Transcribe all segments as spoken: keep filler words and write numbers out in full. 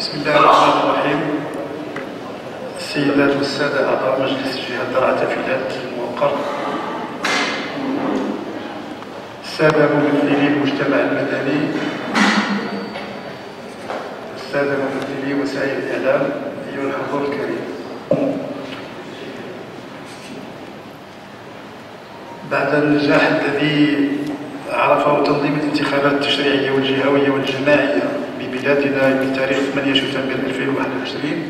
بسم الله الرحمن الرحيم. السيدات والسادة أعضاء مجلس جهة درعا تفيلات الموقر، السادة ممثلي المجتمع المدني، السادة ممثلي وسائل الإعلام، أيها الحضور الكريم، بعد النجاح الذي عرفه تنظيم الانتخابات التشريعية والجهوية والجماعية ببلادنا بتاريخ ثمانية شتنبر ألفين وواحد وعشرين،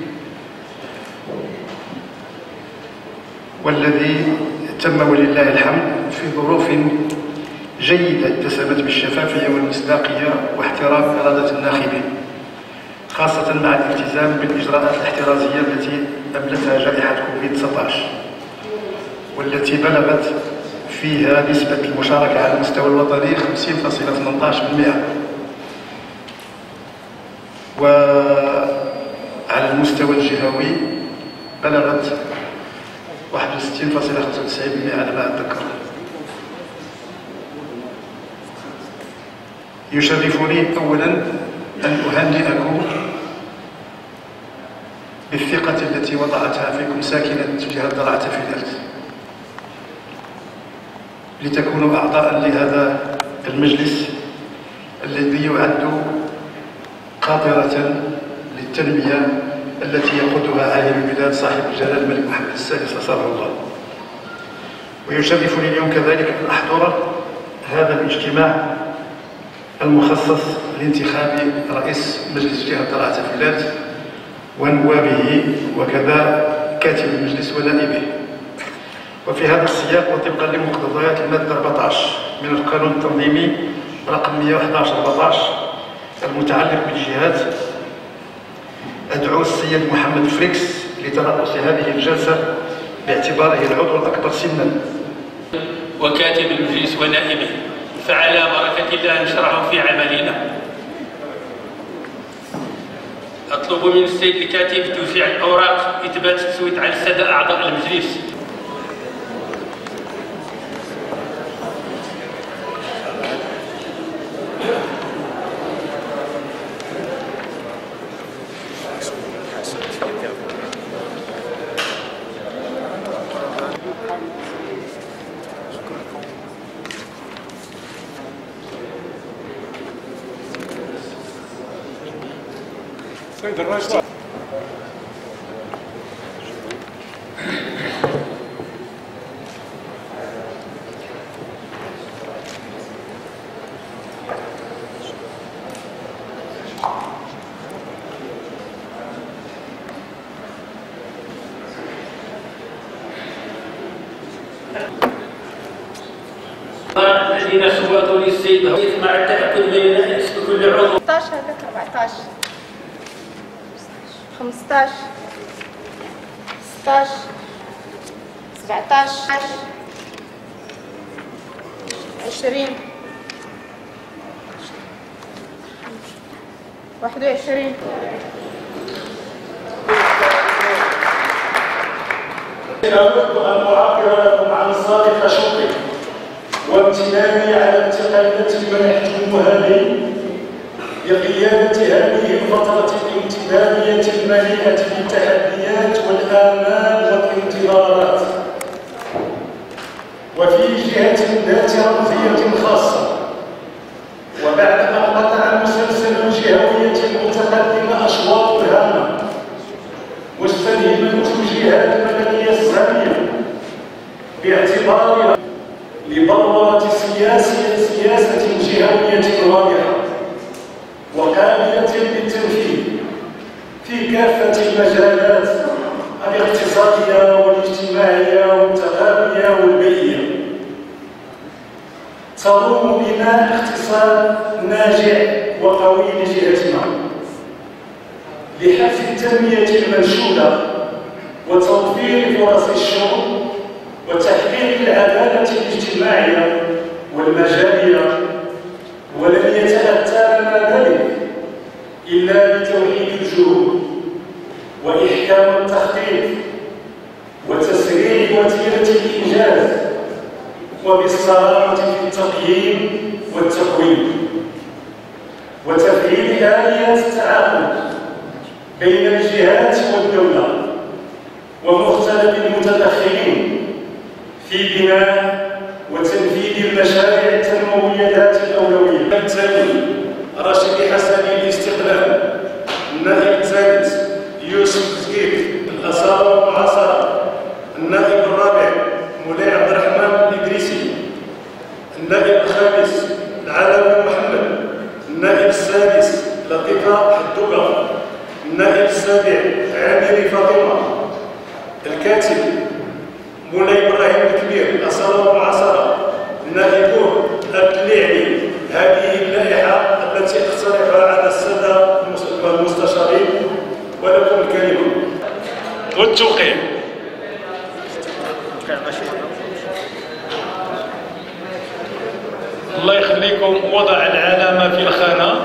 والذي تم ولله الحمد في ظروف جيدة اتسمت بالشفافية والمصداقية واحترام إرادة الناخبين، خاصة مع الالتزام بالإجراءات الاحترازية التي أبلتها جائحة كوفيد تسعة عشر، والتي بلغت فيها نسبة المشاركة على المستوى الوطني خمسين فاصلة ثمانية عشر بالمئة، وعلى المستوى الجهوي بلغت واحد وستين فاصلة خمسة وتسعين بالمئة على ما أتذكر. يشرفني أولا أن أهنئكم بالثقة التي وضعتها فيكم ساكنة جهة درعا تفيلات لتكونوا أعضاء لهذا المجلس الذي يعد قاطرة للتنمية التي يقودها عالم البلاد صاحب الجلالة الملك محمد السادس أسره الله. ويشرفني اليوم كذلك أن أحضر هذا الاجتماع المخصص لانتخاب رئيس مجلس جهة درعا تفيلات ونوابه وكذا كاتب المجلس ونائبه. وفي هذا السياق وطبقا لمقتضيات المادة أربعة عشر من القانون التنظيمي رقم مئة وأحد عشر أربعة عشر المتعلق بالجهات، أدعو السيد محمد فريكس لترأس هذه الجلسة باعتباره العضو الأكبر سنا وكاتب المجلس ونائبه، فعلى بركة الله نشرع في عملنا. أطلب من السيد الكاتب توزيع الأوراق إثبات التصويت على السادة أعضاء المجلس. سيد الرئيس، الذين صوتوا للسيد مع التأكد من اسم كل عضو. ستة عشر هذاك أربعة عشر خمسة عشر ستة عشر سبعة عشر عشرين واحد وعشرين. أود أن أعبر لكم عن صادق شكري وامتناني على الثقة التي منحتموها لي لقيادة هذه الفترة الانتدابية المليئة بالتحديات والآمال والانتظارات، وفي جهة ذات رمزية خاصة. وبعد أن قطع مسلسل الجهوية المتقدمة أشواط هامة مستلهما التوجيهات المدنية السامية باعتبارها لبلورة سياسة سياسة جهوية واضحة وقابلة للتنفيذ في كافة المجالات الاقتصادية والاجتماعية والثقافية والبيئية، تروم بناء اقتصاد ناجع وقوي لجهتنا لحث التنمية المنشودة وتوفير فرص الشغل وتحقيق العدالة الاجتماعية والمجالية. ولن يتأتى لنا ذلك إلا بتوحيد الجهود وإحكام التخطيط وتسريع وتيرة الإنجاز وبالصرامة في التقييم والتقويم وتفعيل آليات التعاقد بين الجهات والدولة ومختلف المتدخلين في بناء وتنفيذ المشاريع التنموية ذات الأولوية. الثاني رشيد حسني الاستقلال. النائب الثالث يوسف زكيت الأصالة والمعاصرة. النائب الرابع مولاي عبد الرحمن الإدريسي. النائب الخامس العلوي محمد. النائب السادس لطيفة حدوقة. النائب السابع عامري فاطمة. الكاتب مولاي إبراهيم الكبير الأصالة والمعاصرة. النائب التليعي. هذه اللائحة التي اقترحها على السادة المستشارين ولكم الكلمة. والتوقيع. الله يخليكم. وضع العلامة في الخانة.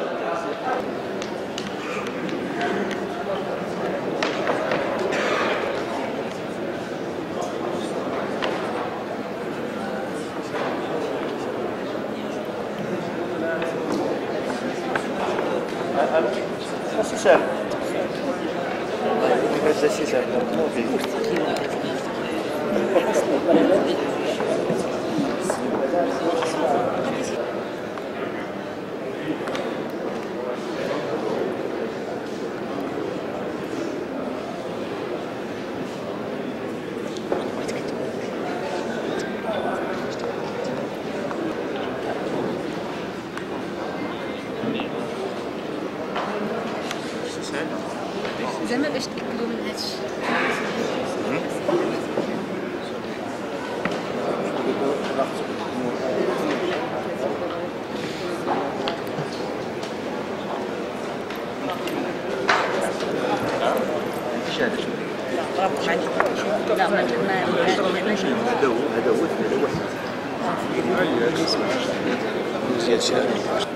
زعما باش تاكدوا من هادشي. لا ما هذا هو هذا هو زياد شهر.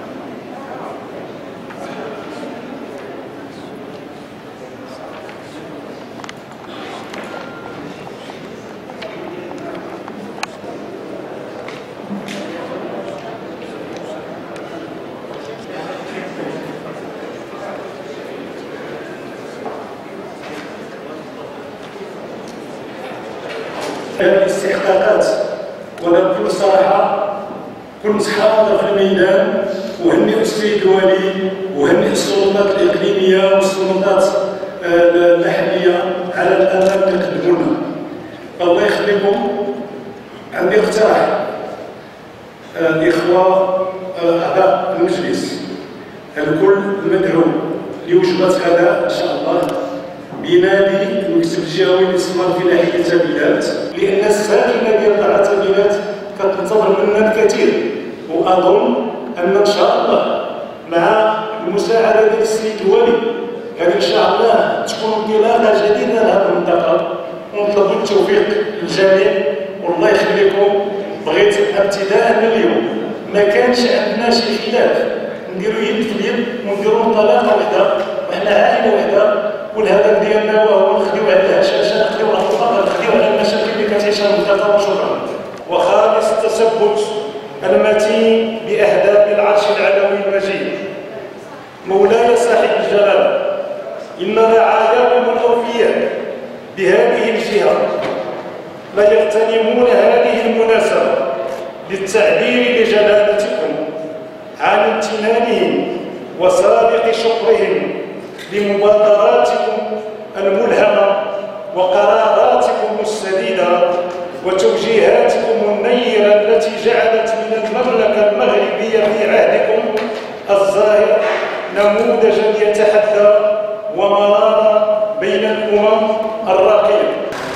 الاستحقاقات. وانا بكل صراحه كنت حاضر في الميدان وهنئ السيد الوالي وهنئ السلطات الاقليميه والسلطات المحليه على الامان اللي قدموا لنا. الله يخليكم. عندي اقتراح الاخوه اعضاء المجلس الكل مدعو لوجبه غداء ان شاء الله بنادي المكتب الجهوي للاستثمار في ناحيه التابلات، لان الساكنه ديال التابلات كتنتظر منا الكثير، واظن ان ان شاء الله مع المساعده ديال السيد الوالي غادي ان شاء الله تكون انطلاقه جديده لهذه المنطقه، ونطلب التوفيق للجميع. والله يخليكم. بغيت ابتداء من اليوم ما كانش عندنا شي خلاف، نديروا يد في اليد ونديروا انطلاقه وحده وحنا عائله وحده، والهدف ديالنا وهو نخديو على الهشاشه، نخديو على الفقر، نخديو على المشاكل اللي كتعيشها المنطقه. وشكرا. وخالص التثبت المتين باهداف العرش العلوي المجيد. مولاي صاحب الجلاله، ان رعاياكم الاوفياء بهذه الجهه لا يغتنمون هذه المناسبه للتعبير لجلالتكم عن امتنانهم وسابق شكرهم لمبادراتكم الملهمة وقراراتكم السديدة وتوجيهاتكم النيرة التي جعلت من المملكة المغربية في عهدكم الظاهر نموذجا يتحدى ومنارة بين الأمم الراقية.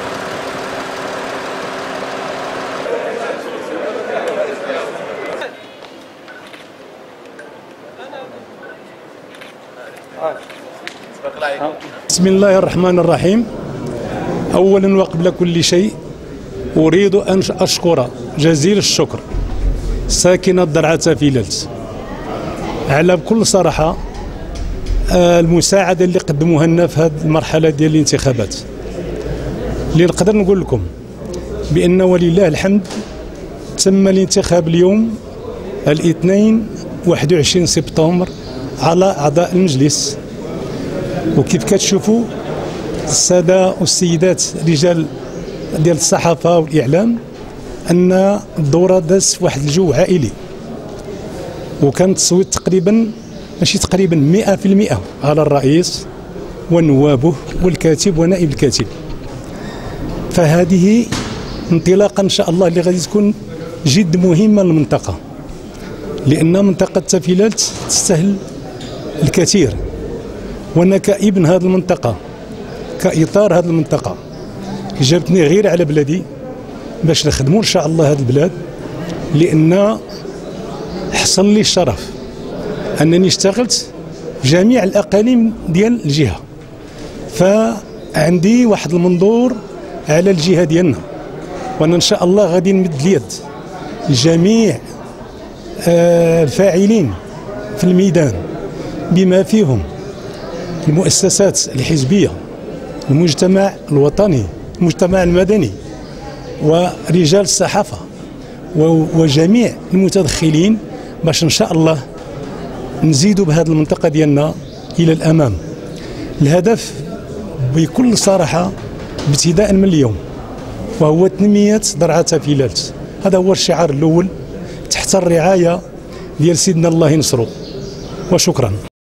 بسم الله الرحمن الرحيم. أولا وقبل كل شيء أريد أن أشكر جزيل الشكر ساكنة درعا تافيلات على بكل صراحة المساعدة اللي قدموها لنا في هذه المرحلة ديال الانتخابات، اللي نقدر نقول لكم بأن ولله الحمد تم الانتخاب اليوم الاثنين واحد وعشرين سبتمبر على أعضاء المجلس وكيف كتشوفوا الساده والسيدات رجال ديال الصحافه والاعلام ان الدوره دازت في واحد الجو عائلي، وكان التصويت تقريبا ماشي تقريبا مئة في المئة على الرئيس ونوابه والكاتب ونائب الكاتب. فهذه انطلاقه ان شاء الله اللي غادي تكون جد مهمه للمنطقه، لان منطقه تافيلالت تستاهل الكثير، وانا كابن هذه المنطقه كاطار هذه المنطقه جابتني غير على بلادي باش نخدموا ان شاء الله هذه البلاد، لان حصل لي الشرف انني اشتغلت في جميع الاقاليم ديال الجهه، فعندي واحد المنظور على الجهه ديالنا، وانا ان شاء الله غادي نمد اليد لجميع الفاعلين في الميدان بما فيهم المؤسسات الحزبيه، المجتمع الوطني، المجتمع المدني، ورجال الصحافه وجميع المتدخلين، باش ان شاء الله نزيدوا بهذه المنطقه ديالنا الى الامام. الهدف بكل صراحه ابتداء من اليوم وهو تنميه درعا تافيلالت، هذا هو الشعار الاول تحت الرعايه ديال سيدنا الله ينصرو. وشكرا.